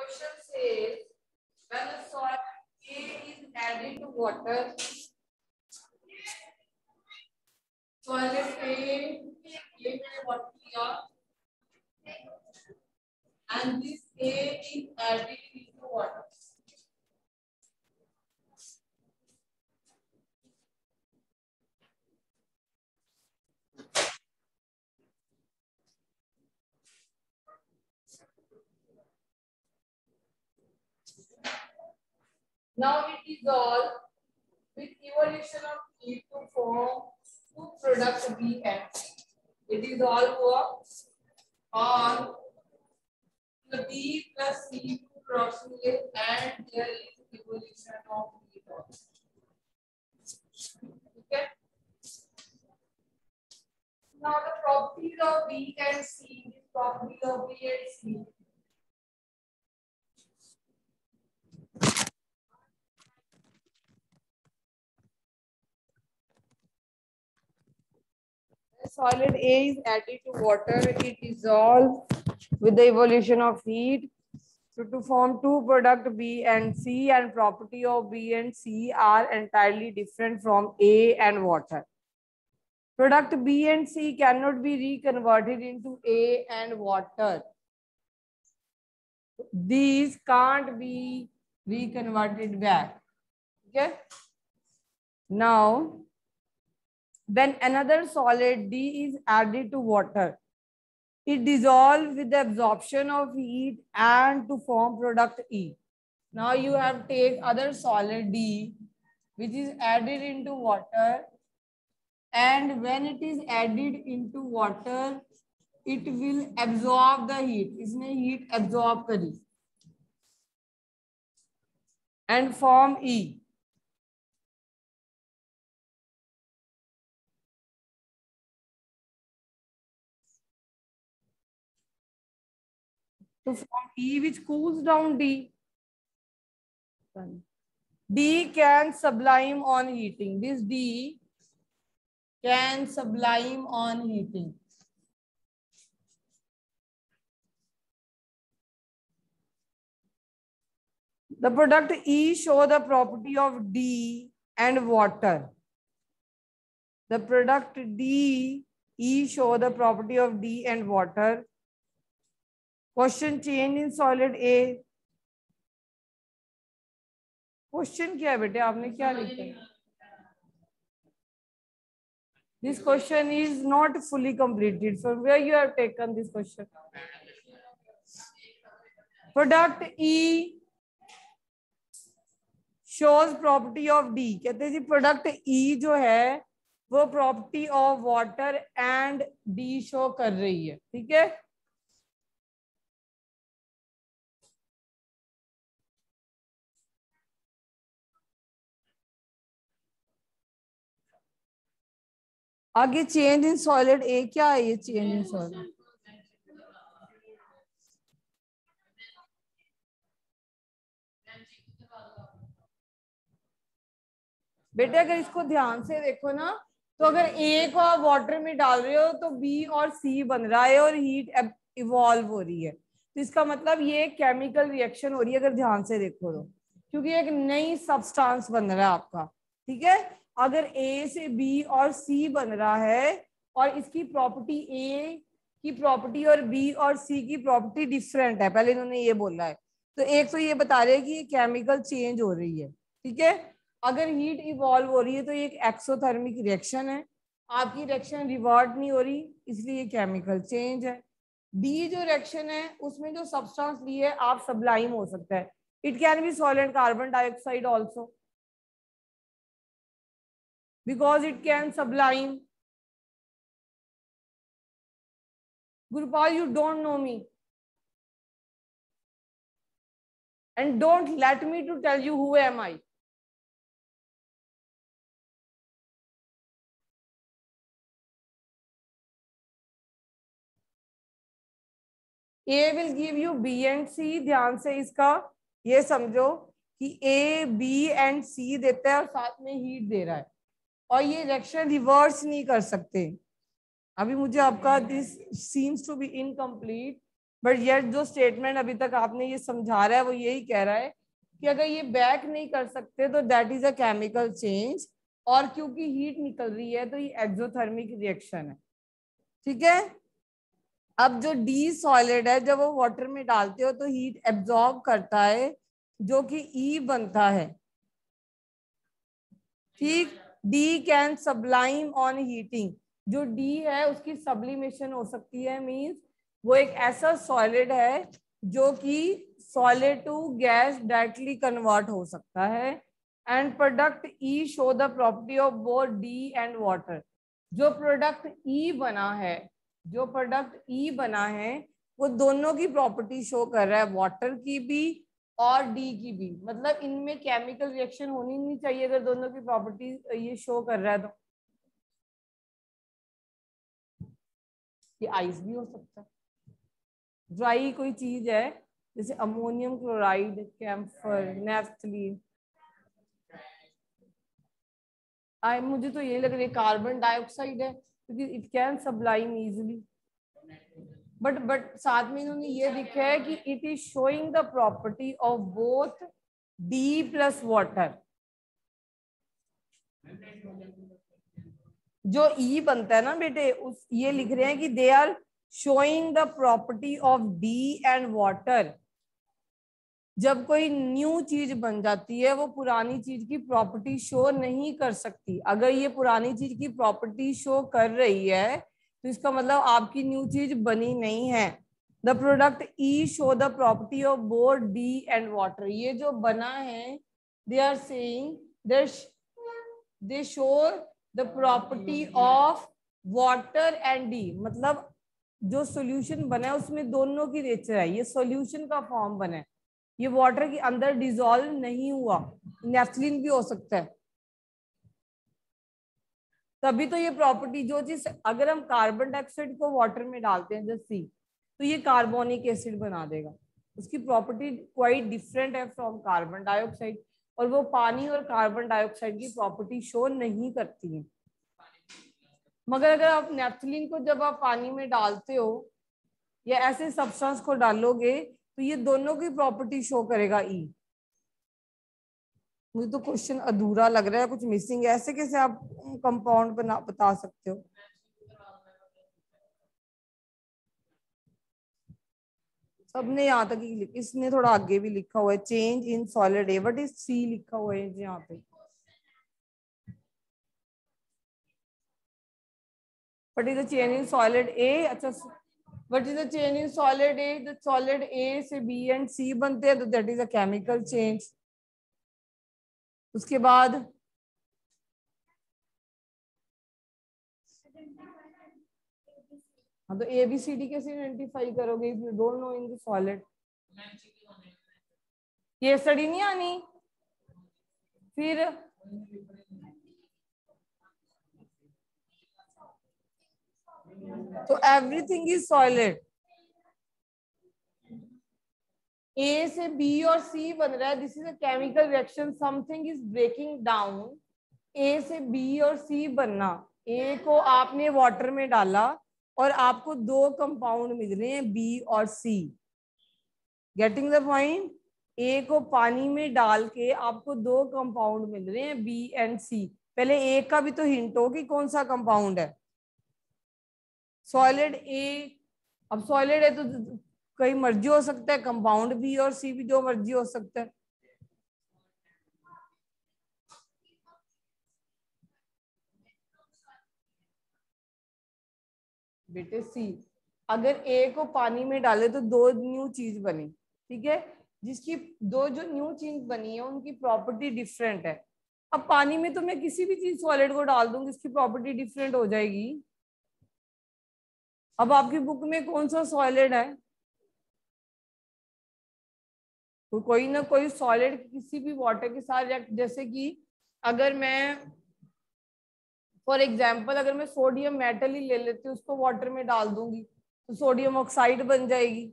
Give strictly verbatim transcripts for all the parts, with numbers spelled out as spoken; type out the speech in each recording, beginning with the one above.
question says when the solid A is added to water, solid A A में what किया and this A is added into water. Now it dissolves with evolution of heat to form two products B and C. It dissolves on the B plus C two products and there is evolution of heat also. Okay. Now the properties of B and C, the properties of B and C. Solid A is added to water, it dissolves with the evolution of heat so to form two products B and C, and property of B and C are entirely different from A and water. Product B and C cannot be reconverted into A and water. These can't be reconverted back. Okay. Now, when another solid D is added to water, it dissolves with the absorption of heat and to form product E. Now you have take other solid D which is added into water, and when it is added into water, it will absorb the heat. इसने heat absorb करी and form E. To form E which cools down D. D can sublime on heating. This D can sublime on heating. The product E show the property of D and water. The product D E show the property of D and water. Question change in solid A. Question क्या है बेटे, आपने क्या लिखा है? This question is not fully completed. From where you have taken this question? Product E shows property of D. कहते हैं जी product E जो है वो property of water and D show कर रही है. ठीक है? आगे चेंज इन सॉलिड ए क्या है? ये चेंज इन सॉलिड बेटे अगर इसको ध्यान से देखो ना, तो अगर ए को आप वाटर में डाल रहे हो तो बी और सी बन रहा है और हीट इवॉल्व हो रही है, तो इसका मतलब ये केमिकल रिएक्शन हो रही है अगर ध्यान से देखो तो, क्योंकि एक नई सब्सटेंस बन रहा है आपका. ठीक है. अगर ए से बी और सी बन रहा है और इसकी प्रॉपर्टी ए की प्रॉपर्टी और बी और सी की प्रॉपर्टी डिफरेंट है, पहले इन्होंने ये बोला है, तो एक तो ये बता रहे हैं कि ये केमिकल चेंज हो रही है. ठीक है. अगर हीट इवॉल्व हो रही है तो ये एक एक्सोथर्मिक रिएक्शन है, आपकी रिएक्शन रिवर्ट नहीं हो रही, इसलिए केमिकल चेंज है. डी जो रिएक्शन है उसमें जो सब्सटेंस ली है आप सब्लाइम हो सकता है. It can be solid carbon dioxide also because it can sublime. Gurupal, you don't know me and don't let me to tell you who am I. A will give you B and C. ध्यान से इसका ये समझो कि A, B and C देता है और साथ में हीट दे रहा है और ये रिएक्शन रिवर्स नहीं कर सकते. अभी मुझे आपका this seems to be incomplete. But ये जो स्टेटमेंट अभी तक आपने ये समझा रहा है वो यही कह रहा है कि अगर ये बैक नहीं कर सकते तो that is a chemical change, और क्योंकि हीट निकल रही है तो ये एक्सोथर्मिक रिएक्शन है। ठीक है। अब जो डी सॉलिड है जब वो वाटर में डालते हो तो हीट एब्जॉर्ब करता है जो कि ई बनता है। ठीक। D can sublime on heating, जो डी है उसकी सब्लिमेशन हो सकती है, मींस वो एक ऐसा सॉलिड है जो कि solid to gas directly convert हो सकता है। And product E show the property of both D and water. जो प्रोडक्ट ई बना है जो प्रोडक्ट ई बना है वो दोनों की प्रॉपर्टी शो कर रहा है, वाटर की भी और डी की भी। मतलब इनमें केमिकल रिएक्शन होनी नहीं चाहिए अगर दोनों की प्रॉपर्टी ये शो कर रहा है तो। ये आइस भी हो सकता है, ड्राई कोई चीज है जैसे ammonium chloride, camphor, naphthalene. I मुझे तो ये लग रहा है कार्बन डाइऑक्साइड है क्योंकि it can sublime easily. But but साथ में इन्होंने ये लिखा है कि it is showing the property of both D plus water. जो ई बनता है ना बेटे उस ये लिख रहे हैं कि they are showing the property of D and water. जब कोई न्यू चीज बन जाती है वो पुरानी चीज की प्रॉपर्टी शो नहीं कर सकती। अगर ये पुरानी चीज की प्रॉपर्टी शो कर रही है तो इसका मतलब आपकी न्यू चीज बनी नहीं है। The product E show the property of both D and water. ये जो बना है they are saying they show the property of water and D. मतलब जो सॉल्यूशन बना है उसमें दोनों की नेचर है। ये सॉल्यूशन का फॉर्म बना है, ये वाटर के अंदर डिसॉल्व नहीं हुआ, नेफ्थलीन भी हो सकता है। तभी तो ये प्रॉपर्टी जो चीज अगर हम कार्बन डाइऑक्साइड को वाटर में डालते हैं जैसे सी तो ये कार्बोनिक एसिड बना देगा। उसकी प्रॉपर्टी क्वाइट डिफरेंट है फ्रॉम कार्बन डाइऑक्साइड, और वो पानी और कार्बन डाइऑक्साइड की प्रॉपर्टी शो नहीं करती है। मगर अगर आप नेफ्थलीन को जब आप पानी में डालते हो या ऐसे सब्सटेंस को डालोगे तो ये दोनों की प्रॉपर्टी शो करेगा ई। मुझे तो क्वेश्चन अधूरा लग रहा है, कुछ मिसिंग है। ऐसे कैसे आप कंपाउंड बना बता सकते हो? सबने यहाँ तक ही, इसने थोड़ा आगे भी लिखा हुआ है change in solid A, but इस सी लिखा हुआ है यहाँ पे। But is change in solid A. अच्छा, what is the change in solid A? The solid A से बी एंड सी बनते हैं तो that is a chemical change. उसके बाद हाँ तो ए बी सी डी कैसे आइडेंटिफाई करोगे if you don't know in the solid? ये स्टडी नहीं आनी फिर। तो एवरीथिंग इज सॉलिड। ए से बी और सी बन रहा है, this is a chemical reaction, something is breaking down. A से बी और सी बनना, ए को आपने वाटर में डाला और आपको दो कंपाउंड मिल रहे हैं बी और C. Getting the point? A को पानी में डाल के आपको दो कंपाउंड मिल रहे हैं बी एंड सी। पहले ए का भी तो हिंट हो कि कौन सा कंपाउंड है। सॉलिड ए, अब सॉलिड है तो कहीं मर्जी हो सकता है, कंपाउंड बी और सी भी जो मर्जी हो सकता है। बेटे सी, अगर ए को पानी में डाले तो दो न्यू चीज बनी, ठीक है, जिसकी दो जो न्यू चीज बनी है उनकी प्रॉपर्टी डिफरेंट है। अब पानी में तो मैं किसी भी चीज सॉलिड को डाल दूंगी, इसकी प्रॉपर्टी डिफरेंट हो जाएगी। अब आपकी बुक में कौन सा सॉलिड है? तो कोई ना कोई सॉलिड किसी भी वाटर के साथ रिएक्ट, जैसे कि अगर मैं फॉर एग्जाम्पल अगर मैं सोडियम मेटल ही ले लेती हूँ उसको वाटर में डाल दूंगी तो सोडियम ऑक्साइड बन जाएगी।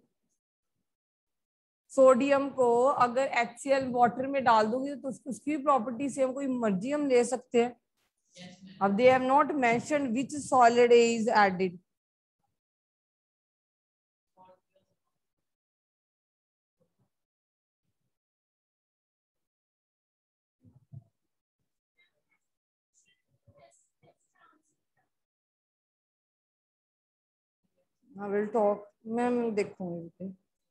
सोडियम को अगर HCl वाटर में डाल दूंगी तो उसकी प्रॉपर्टी से हम कोई मर्जी हम ले सकते हैं। अब they have not mentioned which solid is added. I will talk, मैं देखूंगी।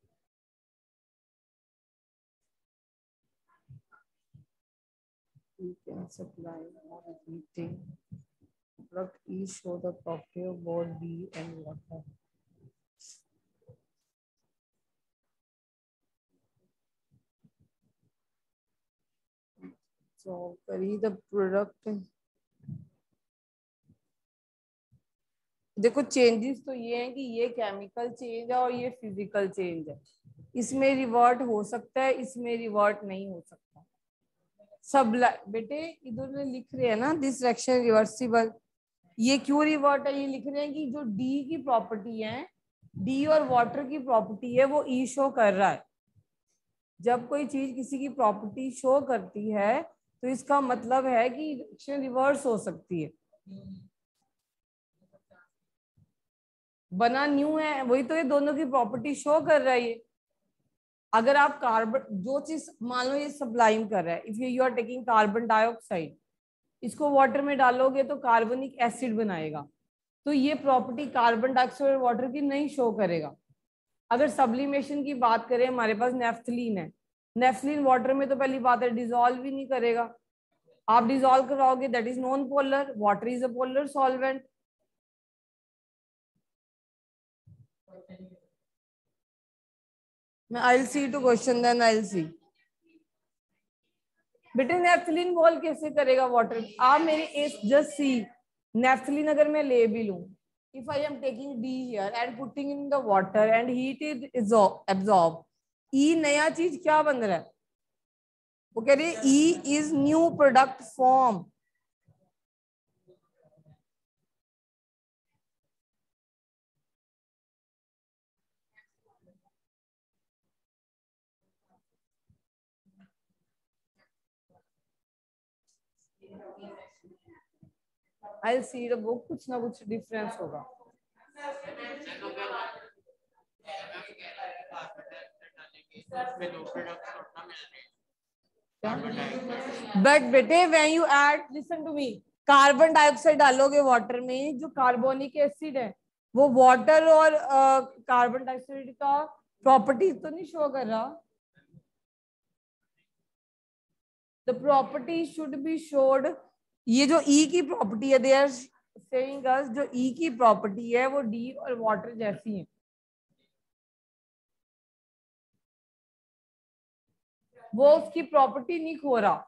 You can supply or heating product E show the property of both B and water. So करी the product, देखो चेंजेस तो ये है कि ये केमिकल चेंज है और ये फिजिकल चेंज है। इसमें रिवर्ट हो सकता है, इसमें रिवर्ट नहीं हो सकता। सब बेटे इधर लिख रहे हैं ना दिस रिएक्शन रिवर्सिबल, ये क्यों रिवर्ट है, ये लिख रहे हैं कि जो डी की प्रॉपर्टी है, डी और वाटर की प्रॉपर्टी है, वो ई शो कर रहा है। जब कोई चीज किसी की प्रॉपर्टी शो करती है तो इसका मतलब है कि रिएक्शन रिवर्स हो सकती है। बना न्यू है, वही तो ये दोनों की प्रॉपर्टी शो कर रहा है ये। अगर आप कार्बन, जो चीज मान लो ये सब्लाइम कर रहा है, if you are taking carbon dioxide, इसको वाटर में डालोगे तो कार्बनिक एसिड बनाएगा, तो ये प्रॉपर्टी कार्बन डाइऑक्साइड और वाटर की नहीं शो करेगा। अगर सब्लिमेशन की बात करें, हमारे पास नेफ्थलीन है, नेफ्थलीन वाटर में तो पहली बात है डिजोल्व ही नहीं करेगा। आप डिजोल्व कराओगे that is non polar, water is a polar solvent. मैं I will see to question then I will see. बेटे नेफ्थलीन वॉल कैसे करेगा वाटर? आप मेरे एस जस्ट सी, नेफ्थलीन अगर मैं ले भी लूं, if I am taking D here and putting in the water and heat is absorbed, E नया चीज क्या बन रहा है? वो कह रही है E is new product form। I'll see the book, कुछ ना कुछ डिफरेंस होगा। बट बेटे when you add, listen to me, carbon dioxide डालोगे वाटर में, जो कार्बोनिक एसिड है वो वाटर और कार्बन uh, डाइऑक्साइड का प्रॉपर्टी तो नहीं शो कर रहा। The property should be showed. ये जो ई की प्रॉपर्टी है, दे आर सेइंग अस, जो ई की प्रॉपर्टी है वो डी और वाटर जैसी है। वो उसकी प्रॉपर्टी नहीं खो रहा।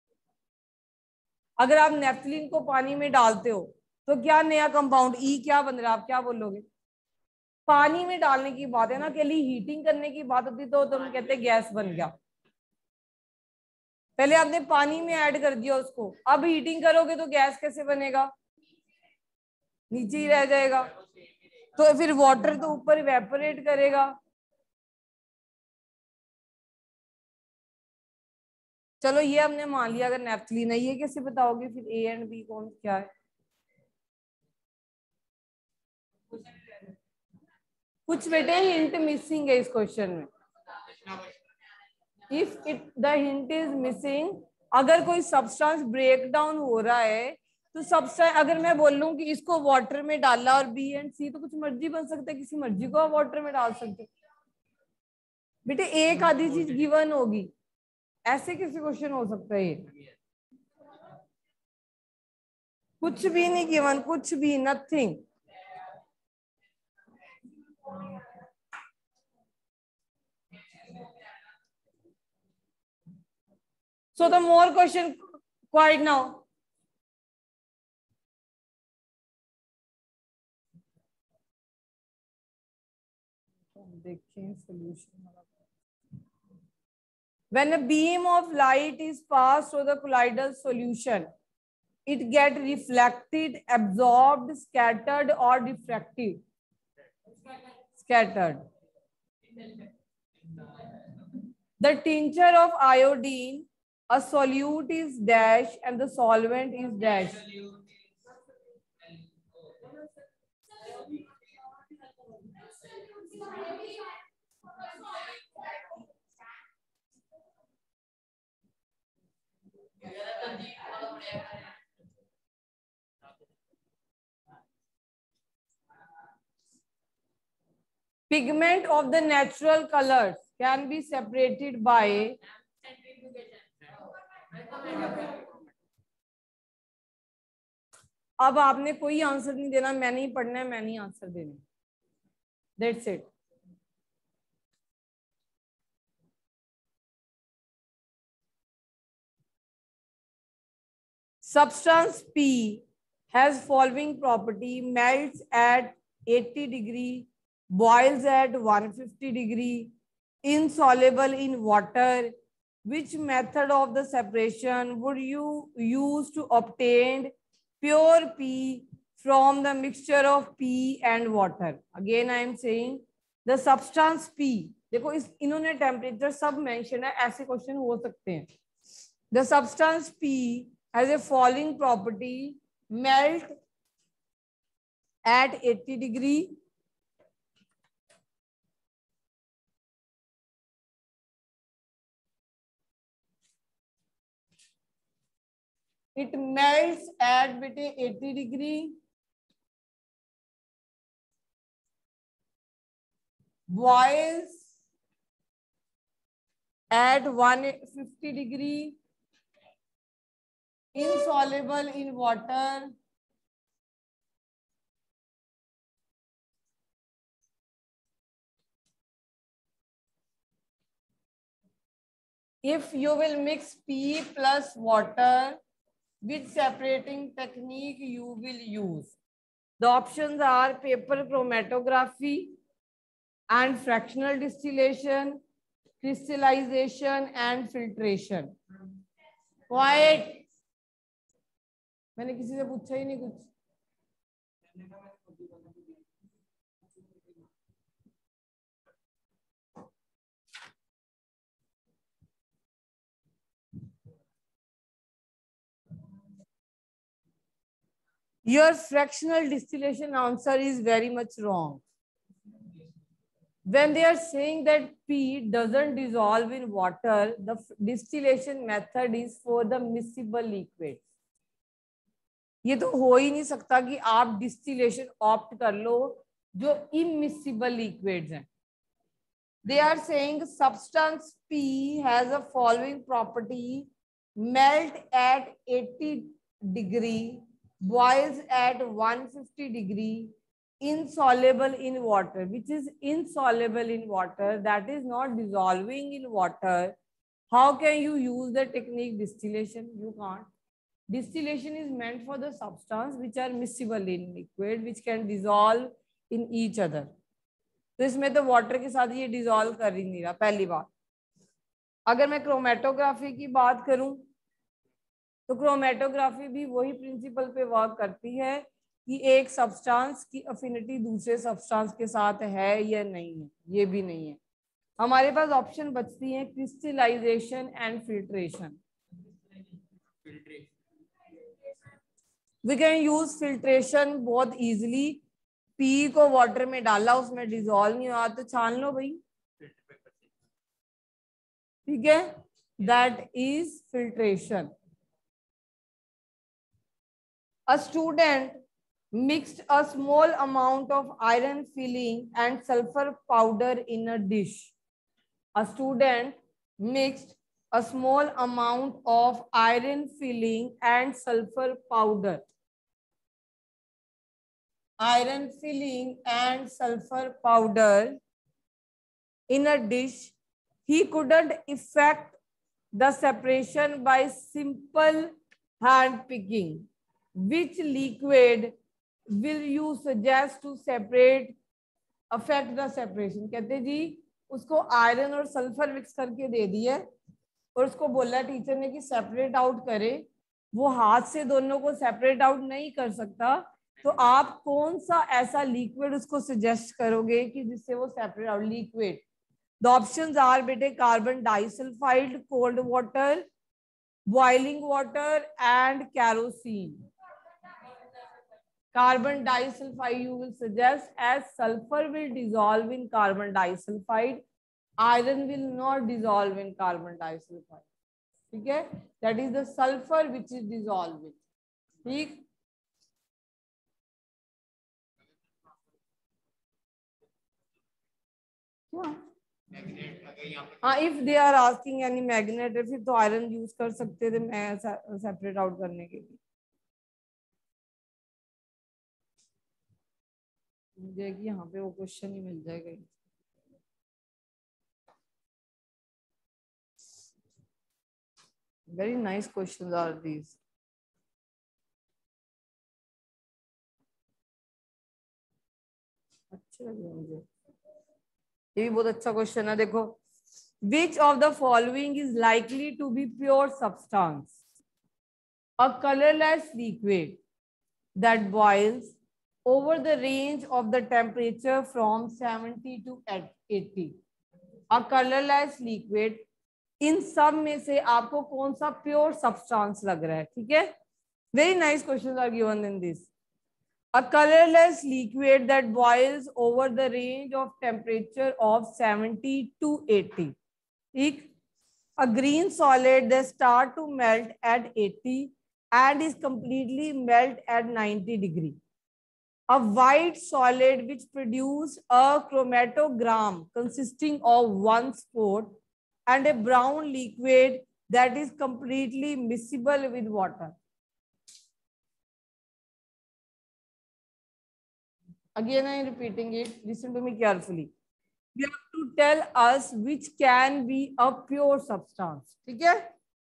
अगर आप नेफ्थलीन को पानी में डालते हो तो क्या नया कंपाउंड ई क्या बन रहा है, आप क्या बोलोगे? पानी में डालने की बात है ना, के लिए हीटिंग करने की बात होती तो तुम कहते गैस बन गया। पहले आपने पानी में ऐड कर दिया उसको, अब हीटिंग करोगे तो गैस कैसे बनेगा? नीचे ही रह जाएगा। तो फिर वाटर तो ऊपर इवेपोरेट करेगा। चलो ये हमने मान लिया, अगर नेफ्थलीन है, ये कैसे बताओगे फिर ए एंड बी कौन क्या है? कुछ बेटे हिंट मिसिंग है इस क्वेश्चन में। If it the hint is missing, अगर कोई सब्सटेंस ब्रेक डाउन हो रहा है तो सब्सटेंस, अगर मैं बोल लूं कि इसको वाटर में डाला और बी एंड सी, तो कुछ मर्जी बन सकता है, किसी मर्जी को आप वाटर में डाल सकते। बेटे एक आधी चीज गिवन होगी, ऐसे कैसे क्वेश्चन हो सकता है? ये कुछ भी नहीं गिवन, कुछ भी, nothing. So the more question quiet now. देखें solution। When a beam of light is passed through the colloidal solution, it get reflected, absorbed, scattered or diffractive. Scattered. The tincture of iodine, a solute is dash and the solvent is dash. pigment of the natural colors can be separated by अब आपने कोई answer नहीं देना, मैंने ही पढ़ना है, मैंने ही आंसर देना, that's it. Substance P has following property: melts at eighty degree, boils at one hundred fifty degree, insoluble in water. Which method of the separation would you use to obtain pure P from the mixture of P and water? Again I am saying the substance P, देखो इस इन्होंने temperature सब mention है, ऐसे question हो सकते हैं। The substance P has a following property: melt at eighty degree, it melts at between eighty degree, boils at one hundred fifty degree, insoluble in water, if you will mix P plus water, which separating technique you will use? The options are paper chromatography and fractional distillation, crystallization and filtration. Quiet. मैंने किसी से पूछा ही नहीं कुछ। Your fractional distillation answer is very much wrong. When they are saying that P doesn't dissolve in water, the distillation method is for the miscible liquids. ये तो हो ही नहीं सकता कि आप डिस्टिलेशन ऑप्ट कर लो जो इमिसिबल लिक्विड्स हैं। They are saying substance P has a following property: melt at eighty degree, boils at one hundred fifty degree, insoluble in water. Which is insoluble in water? That is not dissolving in water. How can you use the technique distillation? You can't. Distillation is meant for the substance which are miscible in liquid, which can dissolve in each other. तो इसमें तो water के साथ ये dissolve कर ही नहीं रहा, पहली बात। अगर मैं क्रोमेटोग्राफी की बात करूं तो क्रोमेटोग्राफी भी वही प्रिंसिपल पे वर्क करती है कि एक सब्सटेंस की अफिनिटी दूसरे सब्सटेंस के साथ है या नहीं है, ये भी नहीं है। हमारे पास ऑप्शन बचती है crystallisation and filtration. We can use filtration बहुत इजीली। पी को वाटर में डाला, उसमें डिसॉल्व नहीं हुआ तो छान लो भाई, ठीक है, that is filtration. A student mixed a small amount of iron filling and sulfur powder in a dish. A student mixed a small amount of iron filling and sulfur powder. Iron filling and sulfur powder in a dish. He couldn't effect the separation by simple hand picking. Which liquid will you suggest to separate, affect the separation? कहते जी उसको iron और sulphur mix करके दे दिया और उसको बोला teacher ने कि सेपरेट आउट करे, वो हाथ से दोनों को सेपरेट आउट नहीं कर सकता, तो आप कौन सा ऐसा लिक्विड उसको सजेस्ट करोगे कि जिससे वो separate out? Liquid, the options are बेटे carbon disulphide, cold water, boiling water and kerosene. Carbon disulfide you will suggest, as sulfur will dissolve in carbon disulfide, iron will not dissolve in carbon disulfide, ठीक है, that is the sulfur which is dissolving, ठीक। क्या? हाँ, if they are asking any magnet है, फिर तो iron use कर सकते थे मैं सेपरेट आउट करने के लिए। मुझे कि यहाँ पे वो क्वेश्चन ही मिल जाएगा। Very nice question are these. अच्छे लगे मुझे, ये भी बहुत अच्छा क्वेश्चन है। देखो, which of the following is likely to be pure substance? A colorless liquid that boils over the range of the temperature from seventy to eighty. A colorless liquid, इन सब में से आपको कौन सा प्योर सब्सटेंस लग रहा है? ठीक है, very nice question are given in this. A colorless liquid that boils over the range of temperature of seventy to eighty. ठीक, a green solid that start to melt at eighty and is completely melt at ninety degree. A white solid which produce a chromatogram consisting of one spot, and a brown liquid that is completely miscible with water. Again, I am repeating it. Listen to me carefully. You have to tell us which can be a pure substance. ठीक है?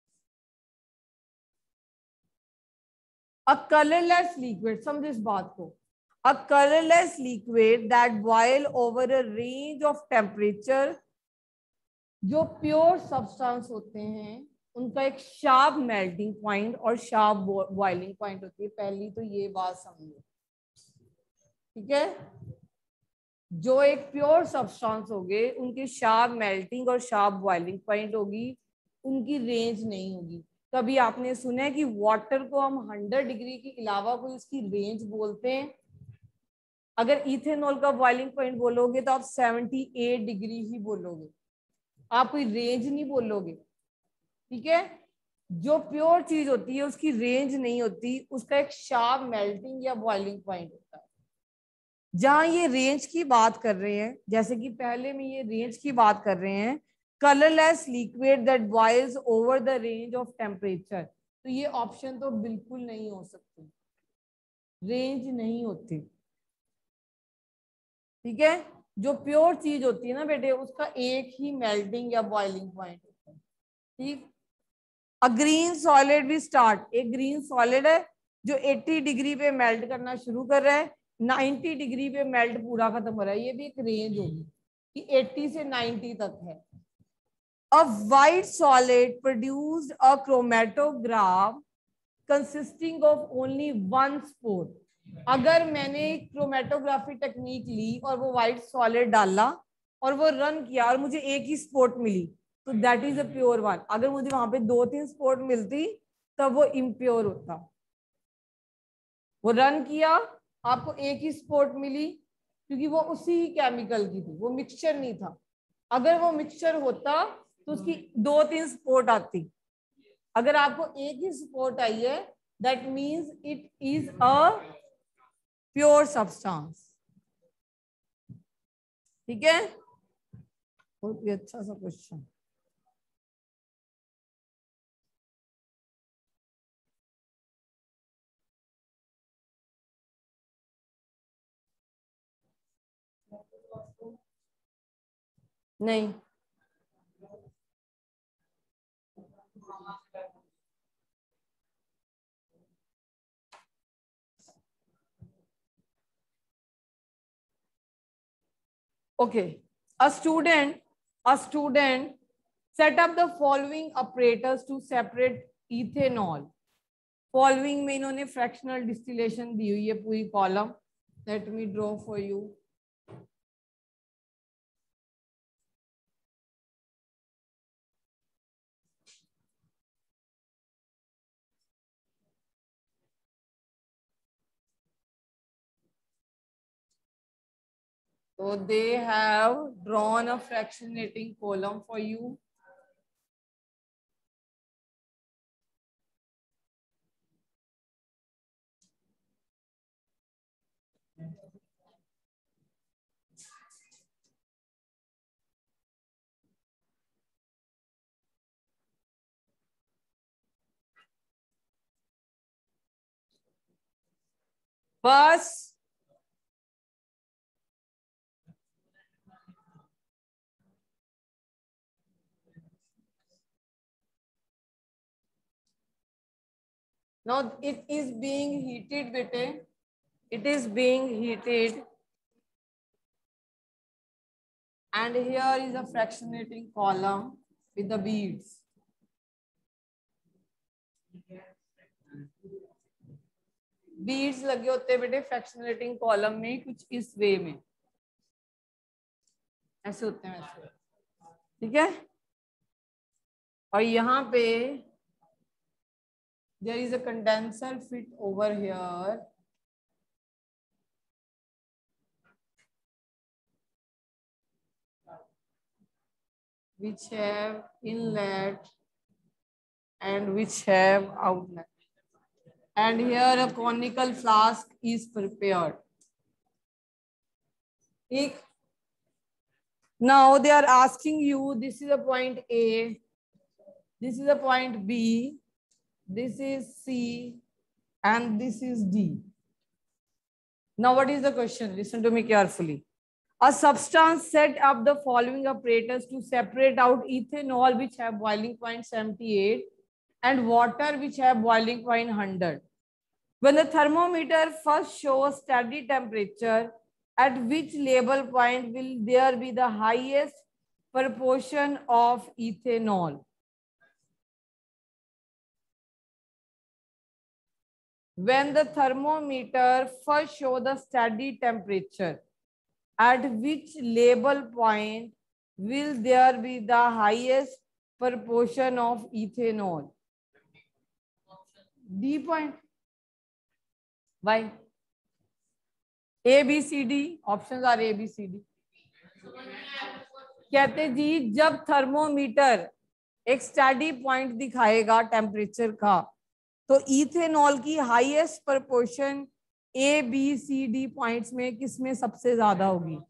A colorless liquid. समझो इस बात को. A colorless liquid that boil over a range of temperature. जो pure substance होते हैं उनका एक शार्प मेल्टिंग पॉइंट और शार्प बॉइलिंग पॉइंट होती है। पहली तो ये बात समझो, ठीक है? जो एक प्योर सब्सटेंस होंगे उनकी शार्प मेल्टिंग और शार्प बॉइलिंग पॉइंट होगी, उनकी रेंज नहीं होगी। कभी आपने सुना है कि वाटर को हम हंड्रेड डिग्री के अलावा कोई उसकी रेंज बोलते हैं? अगर इथेनॉल का बॉइलिंग पॉइंट बोलोगे तो आप सेवेंटी एट डिग्री ही बोलोगे, आप कोई रेंज नहीं बोलोगे। ठीक है, जो प्योर चीज होती है उसकी रेंज नहीं होती, उसका एक शार्प मेल्टिंग या बॉइलिंग पॉइंट होता है। जहां ये रेंज की बात कर रहे हैं, जैसे कि पहले में ये रेंज की बात कर रहे हैं, colourless liquid that boils over the range of temperature, तो ये ऑप्शन तो बिल्कुल नहीं हो सकती, रेंज नहीं होती। ठीक है, जो प्योर चीज होती है ना बेटे, उसका एक ही मेल्टिंग या बॉइलिंग पॉइंट होता है। ठीक, अ ग्रीन सॉलिड भी स्टार्ट, एक ग्रीन सॉलिड है जो अस्सी डिग्री पे मेल्ट करना शुरू कर रहा है, नब्बे डिग्री पे मेल्ट पूरा खत्म हो रहा है। ये भी एक रेंज होगी कि अस्सी से नब्बे तक है। A white solid produced a chromatograph consisting of only one spot. अगर मैंने क्रोमेटोग्राफी टेक्निक ली और वो व्हाइट सॉलिड डाला और वो रन किया और मुझे एक ही स्पॉट मिली, तो that is a pure one. अगर मुझे वहां पे दो तीन स्पॉट मिलती तब वो इम्प्योर होता। वो रन किया, आपको एक ही स्पॉट मिली क्योंकि वो उसी केमिकल की थी, वो मिक्सचर नहीं था। अगर वो मिक्सचर होता तो उसकी दो तीन स्पॉट आती। अगर आपको एक ही स्पॉट आई है, that means it is a pure substance. ठीक है, बहुत ही अच्छा सा क्वेश्चन। नहीं, okay, a student a student set up the following apparatus to separate ethanol। Following में इन्होंने फ्रैक्शनल डिस्टिलेशन दी हुई है पूरी column. Let me draw for you. So they have drawn a fractionating column for you. बस now it is being heated bete, it is being heated and here is a fractionating column with the beads. Beads लगे होते हैं बेटे फ्रैक्शनरेटिंग column में, कुछ इस वे में ऐसे होते हैं वैसे, ठीक है। और यहाँ पे there is a condenser fit over here which have inlet and which have outlet, and here a conical flask is prepared. Now they are asking you, this is a point A, this is a point B, this is C, and this is D. Now what is the question? Listen to me carefully. A substance set up the following apparatus to separate out ethanol which have boiling point seventy-eight and water which have boiling point one hundred. When the thermometer first shows steady temperature, at which label point will there be the highest proportion of ethanol? When the thermometer first shows the steady temperature, at which label point will there be the highest proportion of ethanol? D point. Why? A, B, C, D. Options are A, B, C, D. कहते जी जब thermometer एक study point दिखाएगा temperature का, तो ethanol की highest proportion A B C D points में किसमें सबसे ज्यादा होगी?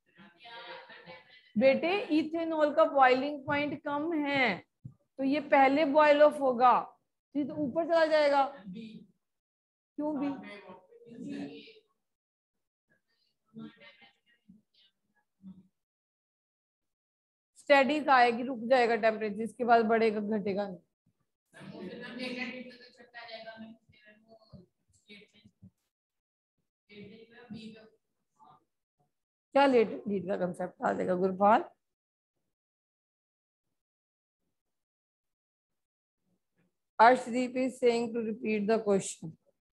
बेटे इथेनॉल का बॉइलिंग पॉइंट कम है तो ये पहले बॉयल ऑफ होगा, ये तो ऊपर चला जाएगा। क्यों बी? स्टेडी का है कि रुक जाएगा टेम्परेचर, इसके बाद बढ़ेगा घटेगा नहीं। क्या लेट लीड का कंसेप्ट आ जाएगा Gurpal? Arshdeep is saying to repeat the question.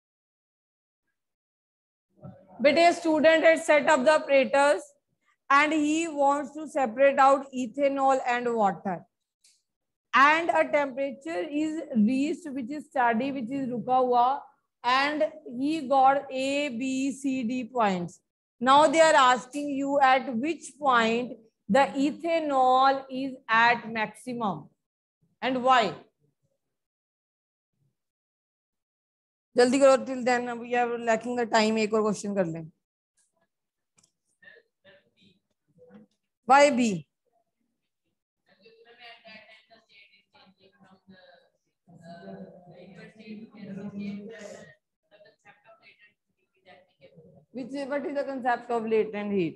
But a student had set up the apparatus and he wants to separate out ethanol and water. And a temperature is reached which is steady, which is ruka hua, and he got A, B, C, D points. Now they are asking you at which point the ethanol is at maximum and why. जल्दी करो, till then we are lacking the time. एक और question कर लें. Why B? Which what is the concept of latent heat?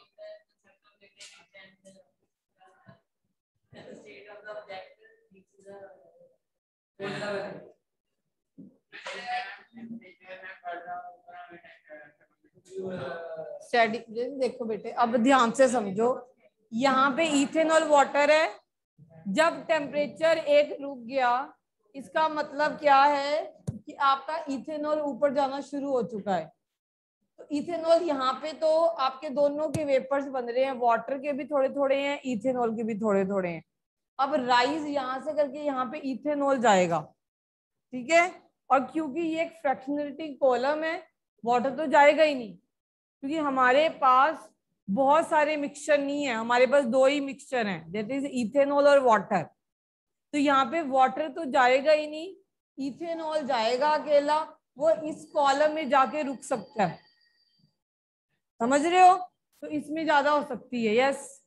Study देखो बेटे, अब ध्यान से समझो, यहाँ पे इथेनॉल वाटर है, जब टेम्परेचर एक रुक गया इसका मतलब क्या है कि आपका इथेनॉल ऊपर जाना शुरू हो चुका है। तो इथेनॉल यहाँ पे तो आपके दोनों के वेपर्स बन रहे हैं, वाटर के भी थोड़े थोड़े हैं, इथेनॉल के भी थोड़े थोड़े हैं। अब राइज यहाँ से करके यहाँ पे इथेनॉल जाएगा, ठीक है। और क्योंकि ये एक फ्रैक्शनरेटिंग कॉलम है, वाटर तो जाएगा ही नहीं, क्योंकि हमारे पास बहुत सारे मिक्सचर नहीं है, हमारे पास दो ही मिक्सचर हैं, दैट इज इथेनॉल और वाटर। तो यहाँ पे वाटर तो जाएगा ही नहीं, इथेनॉल जाएगा अकेला, वो इस कॉलम में जाके रुक सकता है, समझ रहे हो? तो इसमें ज्यादा हो सकती है, यस।